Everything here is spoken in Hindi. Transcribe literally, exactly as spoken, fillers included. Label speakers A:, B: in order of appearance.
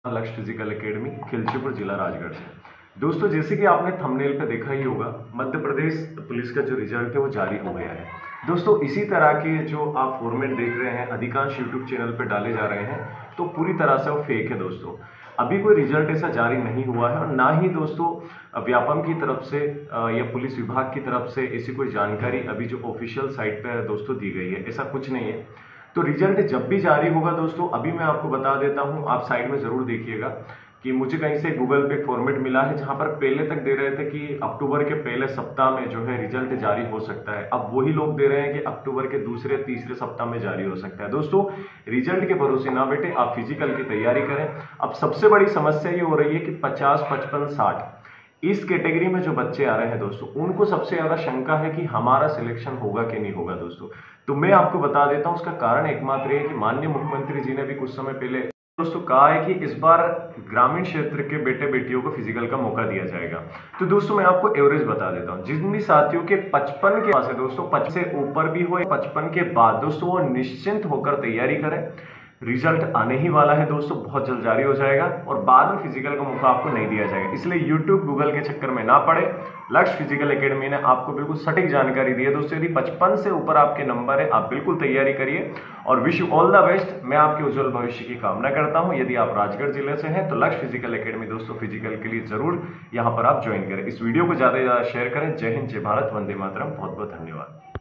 A: लक्ष्य फिजिकल एकेडमी खिलचीपुर जिला राजगढ़ से। दोस्तों, जैसे कि आपने थंबनेल पे देखा ही होगा, मध्य प्रदेश पुलिस का जो रिजल्ट है वो जारी हो गया है। दोस्तों, इसी तरह के जो आप फॉर्मेट देख रहे हैं अधिकांश यूट्यूब चैनल पे डाले जा रहे हैं, तो पूरी तरह से वो फेक है। दोस्तों, अभी कोई रिजल्ट ऐसा जारी नहीं हुआ है और ना ही दोस्तों व्यापम की तरफ से या पुलिस विभाग की तरफ से ऐसी कोई जानकारी अभी जो ऑफिशियल साइट पे दोस्तों दी गई है, ऐसा कुछ नहीं है। तो रिजल्ट जब भी जारी होगा दोस्तों, अभी मैं आपको बता देता हूं, आप साइड में जरूर देखिएगा कि मुझे कहीं से गूगल पे फॉर्मेट मिला है जहां पर पहले तक दे रहे थे कि अक्टूबर के पहले सप्ताह में जो है रिजल्ट जारी हो सकता है। अब वही लोग दे रहे हैं कि अक्टूबर के दूसरे तीसरे सप्ताह में जारी हो सकता है। दोस्तों, रिजल्ट के भरोसे ना बैठे, आप फिजिकल की तैयारी करें। अब सबसे बड़ी समस्या ये हो रही है कि पचास पचपन साठ इस कैटेगरी में जो बच्चे आ रहे हैं दोस्तों, उनको सबसे ज्यादा शंका है कि हमारा सिलेक्शन होगा कि नहीं होगा। दोस्तों, तो मैं आपको बता देता हूं, उसका कारण एकमात्र है कि माननीय मुख्यमंत्री जी ने भी कुछ समय पहले दोस्तों कहा है कि इस बार ग्रामीण क्षेत्र के बेटे बेटियों को फिजिकल का मौका दिया जाएगा। तो दोस्तों, मैं आपको एवरेज बता देता हूं, जिन भी साथियों के पचपन के पास है दोस्तों, पचपन से ऊपर भी हो, पचपन के बाद दोस्तों, वो निश्चिंत होकर तैयारी करें। रिजल्ट आने ही वाला है दोस्तों, बहुत जल्द जारी हो जाएगा और बाद में फिजिकल का मौका आपको नहीं दिया जाएगा। इसलिए यूट्यूब गूगल के चक्कर में ना पड़े। लक्ष्य फिजिकल एकेडमी ने आपको बिल्कुल सटीक जानकारी दी है दोस्तों। यदि पचपन से ऊपर आपके नंबर है, आप बिल्कुल तैयारी करिए और wish you all the best. मैं आपके उज्जवल भविष्य की कामना करता हूं। यदि आप राजगढ़ जिले से हैं तो लक्ष्य फिजिकल एकेडमी दोस्तों फिजिकल के लिए जरूर यहां पर आप ज्वाइन करें। इस वीडियो को ज्यादा से ज्यादा शेयर करें। जय हिंद, जय भारत, वंदे मातरम। बहुत बहुत धन्यवाद।